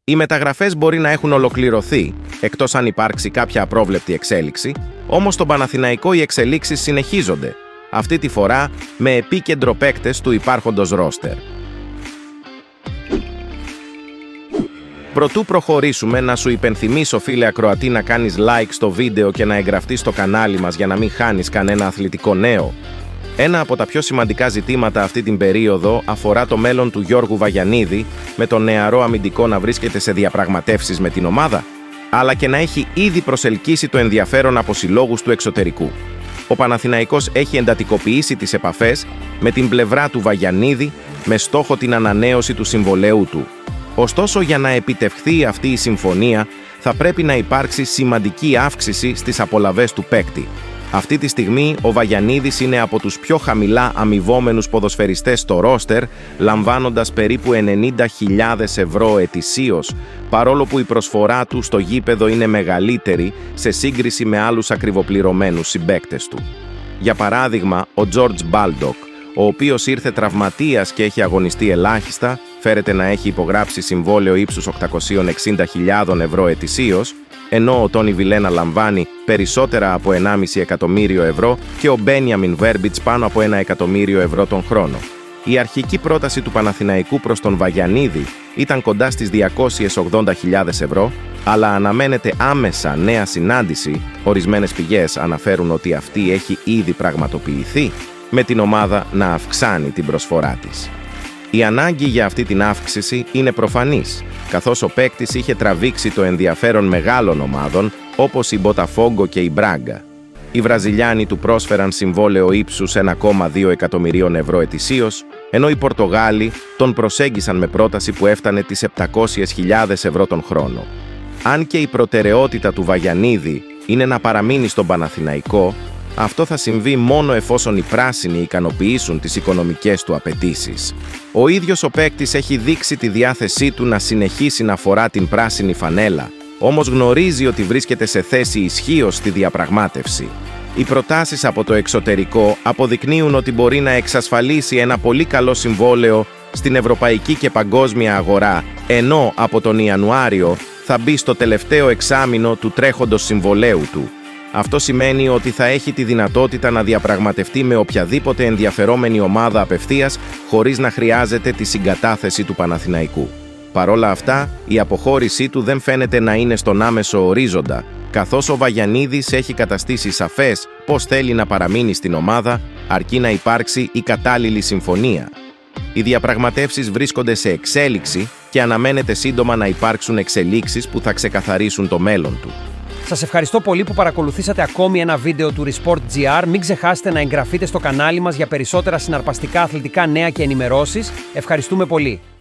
Οι μεταγραφές μπορεί να έχουν ολοκληρωθεί, εκτός αν υπάρξει κάποια απρόβλεπτη εξέλιξη, όμως στον Παναθηναϊκό οι εξελίξεις συνεχίζονται, αυτή τη φορά με επίκεντρο παίκτες του υπάρχοντος ρόστερ. Προτού προχωρήσουμε, να σου υπενθυμίσω, φίλε ακροατή, να κάνεις like στο βίντεο και να εγγραφτείς στο κανάλι μας για να μην χάνεις κανένα αθλητικό νέο. Ένα από τα πιο σημαντικά ζητήματα αυτή την περίοδο αφορά το μέλλον του Γιώργου Βαγιανίδη, με τον νεαρό αμυντικό να βρίσκεται σε διαπραγματεύσεις με την ομάδα, αλλά και να έχει ήδη προσελκύσει το ενδιαφέρον από συλλόγους του εξωτερικού. Ο Παναθηναϊκός έχει εντατικοποιήσει τις επαφές με την πλευρά του Βαγιανίδη με στόχο την ανανέωση του συμβολαίου του. Ωστόσο, για να επιτευχθεί αυτή η συμφωνία, θα πρέπει να υπάρξει σημαντική αύξηση στις απολαβές του παίκτη. Αυτή τη στιγμή, ο Βαγιανίδης είναι από τους πιο χαμηλά αμοιβόμενους ποδοσφαιριστές στο ρόστερ, λαμβάνοντας περίπου 90.000 ευρώ ετησίως, παρόλο που η προσφορά του στο γήπεδο είναι μεγαλύτερη σε σύγκριση με άλλους ακριβοπληρωμένους συμπαίκτες του. Για παράδειγμα, ο Τζόρτζ Μπάλντοκ, ο οποίος ήρθε τραυματίας και έχει αγωνιστεί ελάχιστα, φέρεται να έχει υπογράψει συμβόλαιο ύψους 860.000 ευρώ ετησίως, ενώ ο Τόνι Βιλένα λαμβάνει περισσότερα από 1,5 εκατομμύριο ευρώ και ο Μπένιαμιν Βέρμπιτς πάνω από 1 εκατομμύριο ευρώ τον χρόνο. Η αρχική πρόταση του Παναθηναϊκού προς τον Βαγιανίδη ήταν κοντά στις 280.000 ευρώ, αλλά αναμένεται άμεσα νέα συνάντηση, ορισμένες πηγές αναφέρουν ότι αυτή έχει ήδη πραγματοποιηθεί, με την ομάδα να αυξάνει την προσφορά της. Η ανάγκη για αυτή την αύξηση είναι προφανής, καθώς ο παίκτης είχε τραβήξει το ενδιαφέρον μεγάλων ομάδων όπως η Μποταφόγκο και η Μπράγκα. Οι Βραζιλιάνοι του πρόσφεραν συμβόλαιο ύψους 1,2 εκατομμυρίων ευρώ ετησίως, ενώ οι Πορτογάλοι τον προσέγγισαν με πρόταση που έφτανε τις 700.000 ευρώ τον χρόνο. Αν και η προτεραιότητα του Βαγιανίδη είναι να παραμείνει στον Παναθηναϊκό, αυτό θα συμβεί μόνο εφόσον οι πράσινοι ικανοποιήσουν τις οικονομικές του απαιτήσεις. Ο ίδιος ο παίκτης έχει δείξει τη διάθεσή του να συνεχίσει να φορά την πράσινη φανέλα, όμως γνωρίζει ότι βρίσκεται σε θέση ισχύως στη διαπραγμάτευση. Οι προτάσεις από το εξωτερικό αποδεικνύουν ότι μπορεί να εξασφαλίσει ένα πολύ καλό συμβόλαιο στην ευρωπαϊκή και παγκόσμια αγορά, ενώ από τον Ιανουάριο θα μπει στο τελευταίο εξάμηνο του τρέχοντος συμβολαίου του. Αυτό σημαίνει ότι θα έχει τη δυνατότητα να διαπραγματευτεί με οποιαδήποτε ενδιαφερόμενη ομάδα απευθείας, χωρίς να χρειάζεται τη συγκατάθεση του Παναθηναϊκού. Παρόλα αυτά, η αποχώρησή του δεν φαίνεται να είναι στον άμεσο ορίζοντα, καθώς ο Βαγιανίδης έχει καταστήσει σαφές πως θέλει να παραμείνει στην ομάδα, αρκεί να υπάρξει η κατάλληλη συμφωνία. Οι διαπραγματεύσεις βρίσκονται σε εξέλιξη και αναμένεται σύντομα να υπάρξουν εξελίξεις που θα ξεκαθαρίσουν το μέλλον του. Σας ευχαριστώ πολύ που παρακολουθήσατε ακόμη ένα βίντεο του Resport.gr. Μην ξεχάσετε να εγγραφείτε στο κανάλι μας για περισσότερα συναρπαστικά αθλητικά νέα και ενημερώσεις. Ευχαριστούμε πολύ.